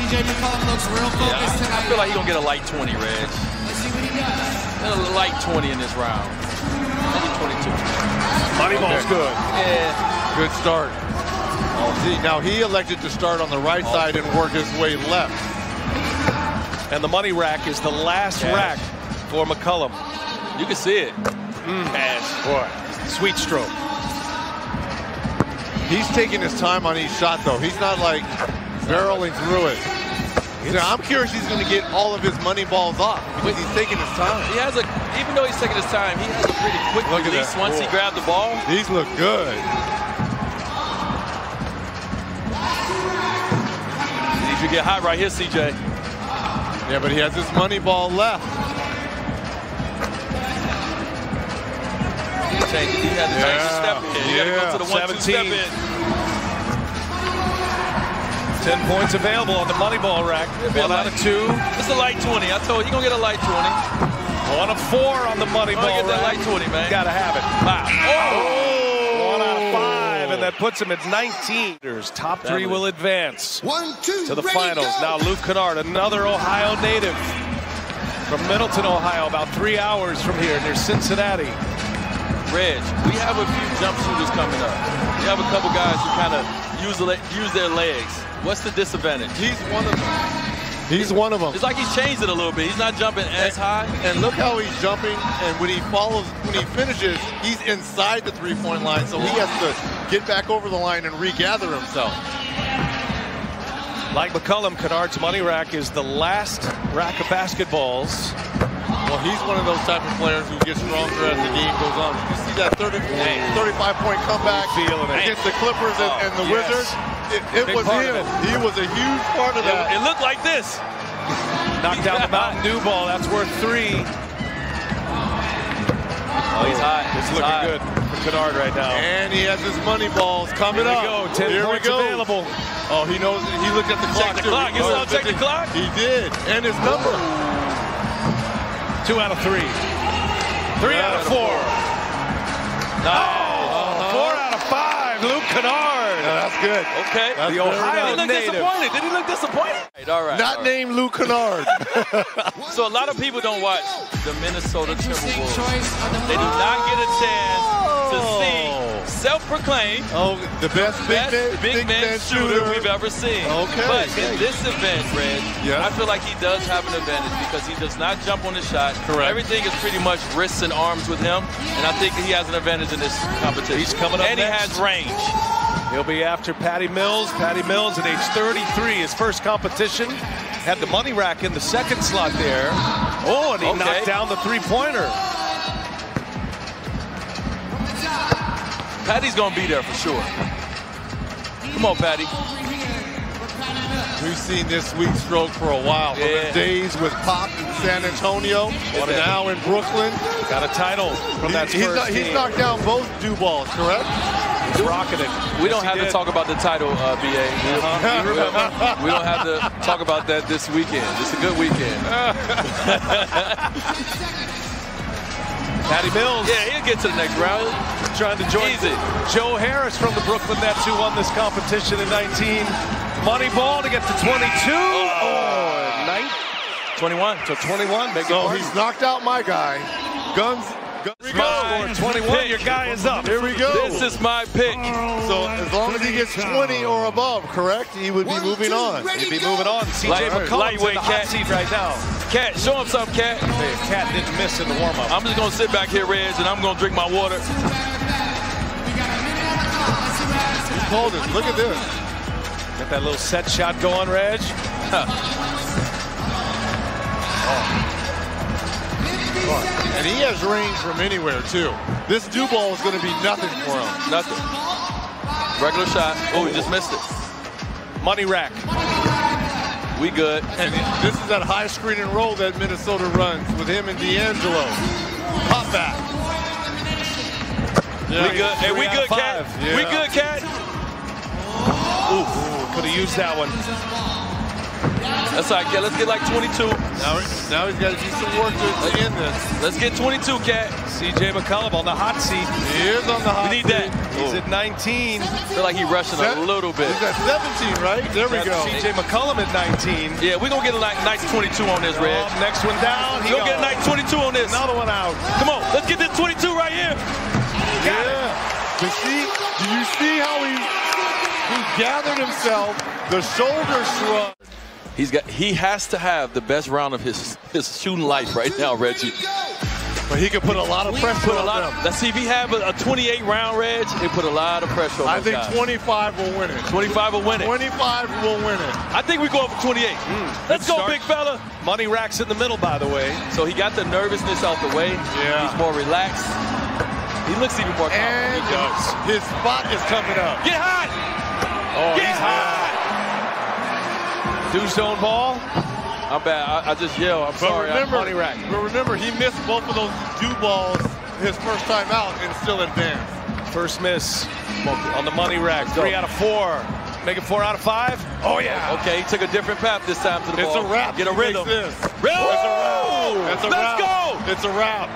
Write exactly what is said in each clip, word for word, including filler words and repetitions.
J McCollum looks real focused yeah, tonight. I feel like he's going to get a light twenty, Reg. Let's see what he does. A light twenty in this round. Maybe twenty-two. Moneyball's Okay. good. Yeah. Good start. Oh, see, now he elected to start on the right oh. side and work his way left. And the money rack is the last Cash. rack for McCollum. You can see it. Mm. Cash. Boy, sweet stroke. He's taking his time on each shot, though. He's not like barreling through it. Now, I'm curious he's going to get all of his money balls off because he's taking his time. He has a, even though he's taking his time, he has a pretty quick Look at release that. once Cool. he grabbed the ball. These look good. He should get hot right here, C J. Yeah, but he has his money ball left. He, changed, he had to change the step in. He Yeah. had to go to the one two step in. Ten points available on the money ball rack. One out of two. It's a light twenty. I told you, you're going to get a light twenty. One of four on the money ball Get that rack. light twenty, man. Gotta have it. Wow. Oh! One out of five, and that puts him at nineteen. Top three That will advance One, two, to the ready, finals. go. Now Luke Kennard, another Ohio native from Middleton, Ohio, about three hours from here near Cincinnati. Reg, we have a few jump shooters coming up. We have a couple guys who kind of use, the, use their legs. What's the disadvantage? He's one of them. He's one of them. It's like he's changed it a little bit. He's not jumping as high. And look how he's jumping, and when he follows, when he finishes, he's inside the three-point line, so he has to get back over the line and regather himself. Like McCollum, Kennard's money rack is the last rack of basketballs. Well, he's one of those type of players who gets stronger as the game goes on. You see that thirty-five point comeback Feeling it. against the Clippers and, and the Yes. Wizards? It, it was part of him. it. He was a huge part of that. It, it looked like this. Knocked down the Mountain Dew ball. That's worth three. Oh, he's hot. It's He's looking hot. good for Kennard right now. And he has his money balls coming Here we up. go. Ten Here points we go. available. Oh, he knows. He looked at the clock. the too. clock. You He saw him knows check the that clock? He did. And his number. Two out of three. Three Yeah. out of four. No. Uh-huh. Four out of five. Luke Kennard. Yeah, that's good. Okay. That's The very Ohio Did he look native. disappointed? Did he look disappointed? All right. Not all right. named Luke Kennard. So a lot of people don't watch the Minnesota Interesting Timberwolves. choice on the They do not get a chance to Oh. see self-proclaimed Oh, the best big, best man, big, man, shooter we've ever seen. Okay. But in this event, Red, Yeah. I feel like he does have an advantage because he does not jump on the shot. Correct. Everything is pretty much wrists and arms with him, and I think he has an advantage in this competition. He's coming up and next. he has range. He'll be after Patty Mills. Patty Mills at age thirty-three, his first competition. Had the money rack in the second slot there. Oh, and he Okay. knocked down the three-pointer. Patty's gonna be there for sure. Come on, Patty. We've seen this sweet stroke for a while. From Yeah. his days with Pop in San Antonio, What and a- now in Brooklyn. Got a title from that He- he's, first not- he's team. knocked down both dew balls, correct? He's rocking it. We Yes, don't he have to did. talk about the title, uh, B A. We, Uh-huh. we don't, we don't have to talk about that this weekend. It's a good weekend. Patty Mills. Yeah, he'll get to the next round. Trying to join Easy. Joe Harris from the Brooklyn Nets, who won this competition in nineteen. Money ball to get to twenty-two. Oh, nine, twenty-one. to twenty-one. Beg your So pardon. he's knocked out my guy. Guns. Here we go. My twenty-one. pick. Your guy is up. Here we go. This is my pick. So as long as he gets twenty or above, correct, he would be One, moving two, on. ready, He'd be go. moving on. C J Light- McCollum's in lightweight the hot cat. seat right now. Cat, show him something, Cat. Hey, Cat didn't miss in the warm-up. I'm just going to sit back here, Reg, and I'm going to drink my water. We got a minute on the clock. Let's see what happens. Hold it. Look at this. Get that little set shot going, Reg. And he has range from anywhere, too. This dew ball is going to be nothing for him. Nothing. Regular shot. Oh, he just missed it. Money rack. We good. And this is that high screen and roll that Minnesota runs with him and D'Angelo. Pop back. Yeah, We good. Hey, we Three out good, of Cat. five. We Yeah. good, Cat. Ooh, could have used that one. That's all right, Cat. Let's get like twenty-two. Now, now he's got to do some work to, to end this. Let's get twenty-two, Cat. C J McCollum on the hot seat. He is on the hot We need seat. that. He's at nineteen. Feel like he's rushing a little bit. He's at seventeen, right? There we go. C J McCollum at nineteen. Yeah, we're going to get a like, nice twenty-two on this, Reg. Oh, next one down. He We'll get a nice twenty-two on this. Another one out. Come on, let's get this twenty-two right here. Got yeah. But see, do you see how he, he gathered himself, the shoulder shrug? He's got. He has to have the best round of his his shooting life right now, Reggie. But he can put a lot of pressure Put a on lot them. of, let's see if he have a, a twenty-eight round, Reg. He put a lot of pressure on I those think guys. twenty-five will win it. twenty-five will win it. twenty-five will win it. I think we're going for twenty-eight. Mm, let's go, start. big fella. Money racks in the middle, by the way. So he got the nervousness out the way. Yeah. He's more relaxed. He looks even more confident. And He does. his spot is coming up. Get hot! Oh, Get he's hot! Two zone ball. I'm bad. I, I just yell. I'm But sorry. remember, I'm money rack. but remember, he missed both of those dew balls his first time out and still advanced. First miss on the money rack. Three out of four. Make it four out of five. Oh, yeah. Okay, he took a different path this time to the It's ball. a wrap. Get a He rhythm. makes this. Rhythm! It's a wrap. It's a Let's wrap. go! It's a wrap.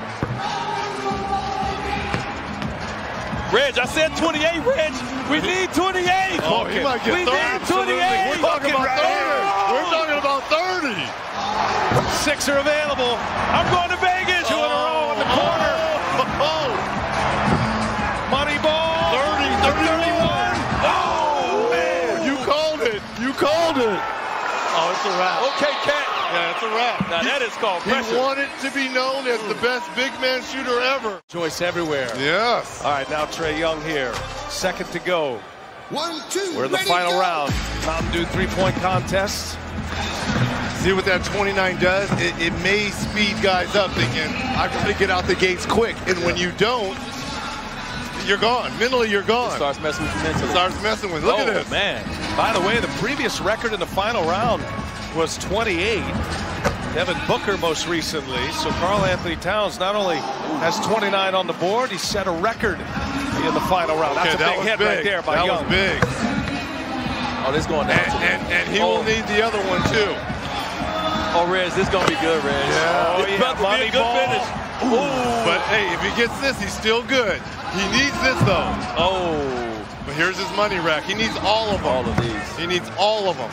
Reg, I said twenty-eight, Reg. We need twenty-eight. Oh, he might get we thirty. need twenty-eight. We're talking about thirty. We're talking about thirty. Six are available. I'm going to Vegas. Two in a row in the corner. Oh, Money ball. thirty, thirty-one. Oh, man. You called it. You called it. Oh, it's a wrap. Okay, Cat. Yeah, it's a wrap. Now that is called He pressure. wanted to be known as the best big man shooter ever. Choice everywhere. Yes. All right, now Trae Young here. Second to go. One, two, We're in the ready, final go. round. Mountain Dew three-point contest. See what that twenty-nine does? It, it may speed guys up thinking, I've got to get out the gates quick. And when you don't, you're gone. Mentally, you're gone. It starts messing with you mentally. It starts messing with. Look oh, at this. man. By the way, the previous record in the final round was twenty-eight. Devin Booker most recently. So Karl-Anthony Towns not only has twenty-nine on the board, he set a record in the final round. Okay, That's a that big was hit big. right there by that Young. was big. Oh, this going down. And, to and, and he oh. will need the other one, too. Oh, Reg, this going to be good, Reg. Yeah. Oh, It's yeah, about to be money a good ball. finish. Ooh. But, hey, if he gets this, he's still good. He needs this, though. Oh. But here's his money rack. He needs all of them. All of these. He needs all of them.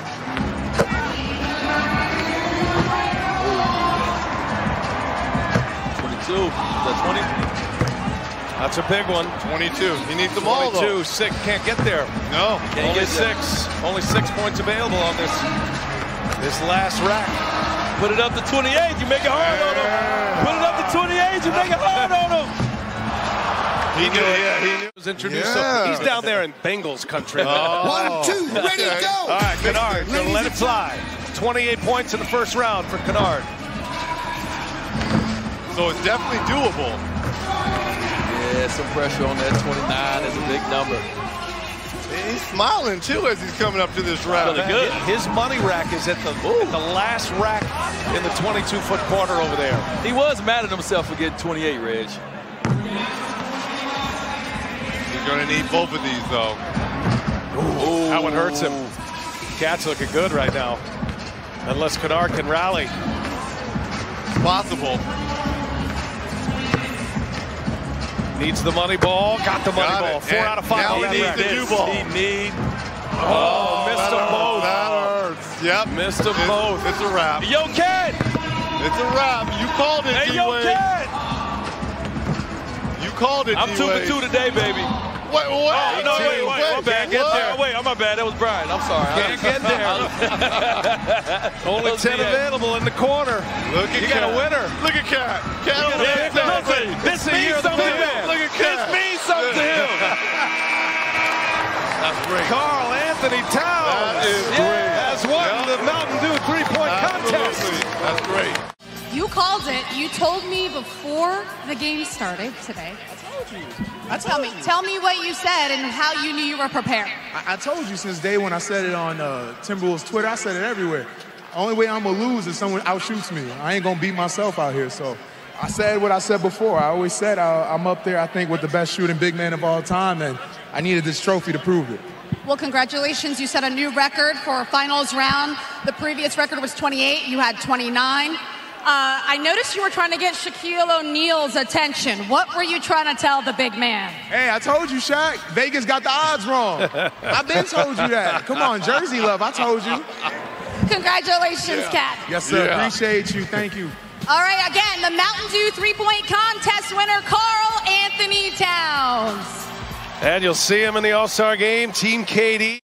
twenty-two. Is that twenty? That's a big one. twenty-two. He needs them all, though. twenty-two, six, can't get there. No. Can't Only get there. six. Only six points available on this this last rack. Put it up to twenty-eight. You make it hard on him. Put it up to twenty-eight. You make it hard on him. He knew it. Yeah, he knew. Was introduced. Yeah. So he's down there in Bengals country. Oh. One, two, ready, Okay. go. All right, Kennard, gonna Ladies let it and fly. twenty-eight points in the first round for Kennard. So it's definitely doable. Yeah, some pressure on that twenty-nine is a big number. He's smiling, too, as he's coming up to this round. Feeling good. His money rack is at the, at the last rack in the twenty-two foot corner over there. He was mad at himself for getting twenty-eight, Reg. He's going to need both of these, though. Ooh, that one hurts him. Cat's looking good right now. Unless Kennard can rally. Possible. Needs the money ball. Got the money Got ball. it. Four And out of five now on he that needs rack. the dew ball. He need. Oh, missed that them hurts. both. That hurts. Yep. Missed them It's- both. It's a wrap. Yo, Cat. It's a wrap. You called it, Hey, yo, D-Wade. Cat. You called it, I'm two for D-Wade. two today, baby. Wait, wait, Oh, no, wait, wait, wait. my bad. Get there. Wait, I'm my bad. That was Brian. I'm sorry. Can't get there. Only Let's ten see it. available in the corner. Look at You got a Cat. winner. Look at Cat. Cat on the Yeah, backside. listen, this the year means of the something to big him. man. Look at This Cat. means something to him. That's great. Karl-Anthony Towns That is Yeah. great. has won Yeah. the Mountain Dew three-point contest. Absolutely. That's great. You called it. You told me before the game started today. I told you. I Tell told me, you. tell me what you said and how you knew you were prepared. I, I told you since day when I said it on uh, Timberwolves Twitter. I said it everywhere. Only way I'm gonna lose is someone outshoots me. I ain't gonna beat myself out here. So I said what I said before. I always said I, I'm up there, I think, with the best shooting big man of all time, and I needed this trophy to prove it. Well, congratulations. You set a new record for a finals round. The previous record was twenty-eight. You had twenty-nine. Uh, I noticed you were trying to get Shaquille O'Neal's attention. What were you trying to tell the big man? Hey, I told you, Shaq. Vegas got the odds wrong. I've been told you that. Come on, Jersey love. I told you. Congratulations, yeah. Cat. Yes, sir. Yeah. Appreciate you. Thank you. All right, again, the Mountain Dew three-point contest winner, Karl-Anthony Towns. And you'll see him in the All-Star game, Team K D.